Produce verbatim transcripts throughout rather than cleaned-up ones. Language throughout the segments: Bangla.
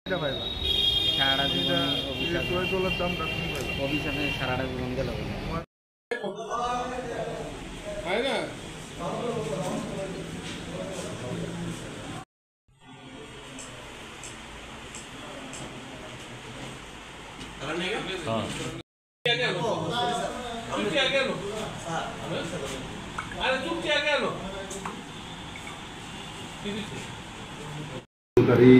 সারাটা জীবন অভিশাপে সারাটা জীবন গেল তারিখ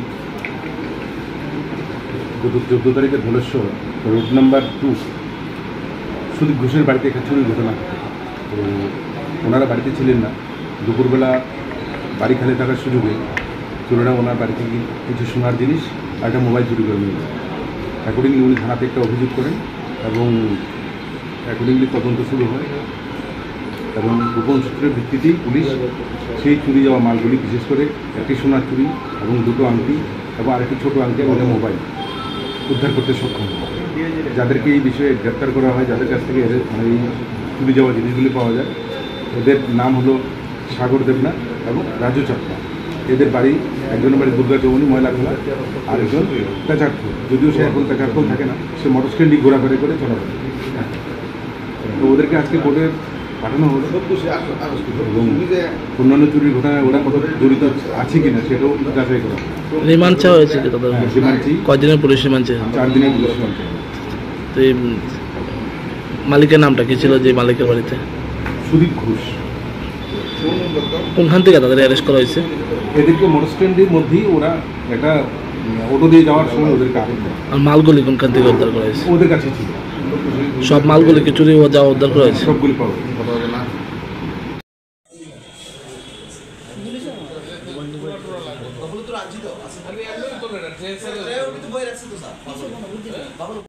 গত চোদ্দো তারিখে Dhaleshwar road number two Sudip ঘোষের বাড়িতে একটা চুরির ঘটনা ঘটে। তো ওনারা বাড়িতে ছিলেন না, দুপুরবেলা বাড়ি খালি থাকার সুযোগে চোরেরা ওনার বাড়ি থেকে কিছু সোনার জিনিস আর একটা মোবাইল চুরি করে নিয়ে যায়। অ্যাকর্ডিংলি উনি থানাতে একটা অভিযোগ করেন এবং অ্যাকর্ডিংলি তদন্ত শুরু হয় এবং গোপন সূত্রের ভিত্তিতেই পুলিশ সেই চুরি যাওয়া মালগুলি, বিশেষ করে একটি সোনার চুরি এবং দুটো আংটি এবং আরেকটি ছোটো আংটি এবং মোবাইল উদ্ধার করতে সক্ষম হয়। যাদেরকে এই বিষয়ে গ্রেপ্তার করা হয়, যাদের কাছ থেকে এদের মানে এই চুরি যাওয়া জিনিসগুলি পাওয়া যায়, এদের নাম হলো সাগর দেবনাথ এবং রাজু চাকমা। এদের বাড়ি, একজনের বাড়ি দুর্গা চৌমনি ময়লাখোলা, আরেকজন পেঁচারখোল। যদিও সে এখন পেঁচারখোল থাকে না, সে মোটর স্ট্যান্ডই ঘোরাফেরা করে চলাফেরা। তো ওদেরকে আজকে কোর্টে পাঠানো হলো এবং অন্যান্য চুরির ঘটনায় ওরা কত জড়িত আছে কিনা সেটাও যাচাই করা। রিমান্ড চাওয়া হয়েছে কয়দিনের পুলিশ রিমান্ড? চার দিনের পুলিশ রিমান্ড। তো এই মালিকের নামটা কি ছিল যে মালিকের বাড়িতে? সুদীপ ঘোষ। কোনখান থেকে তাদের অ্যারেস্ট করা হয়েছে? এদেরকে মোটর স্ট্যান্ডের মধ্যেই ওরা একটা অটো দিয়ে যাওয়ার সময় ওদেরকে আটক দেয়। আর মালগুলি কোনখান থেকে উদ্ধার করা হয়েছে? ওদের কাছে ছিল সব মালগুলি কি চুরি যাওয়া উদ্ধার করা হয়েছে? সবগুলি পাওয়া